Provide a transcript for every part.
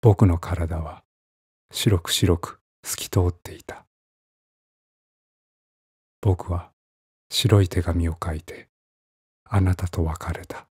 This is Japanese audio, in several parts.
僕の体は白く白く透き通っていた。僕は白い手紙を書いてあなたと別れた。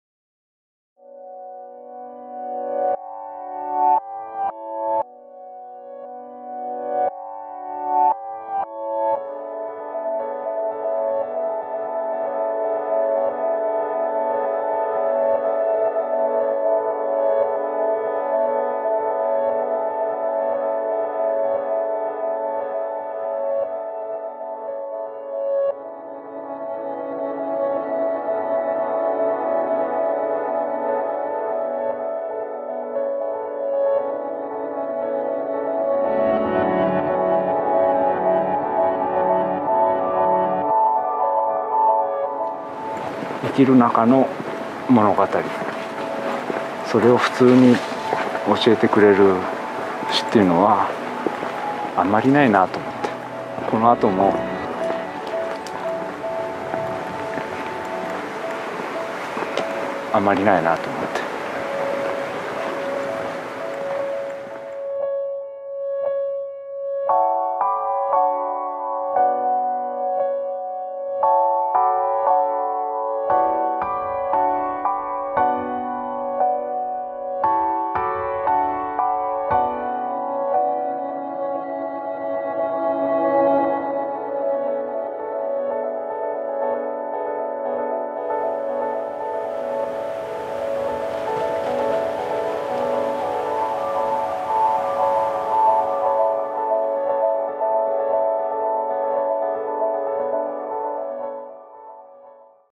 生きる中の物語、それを普通に教えてくれる詩っていうのはあんまりないなと思って、この後もあんまりないなと思って。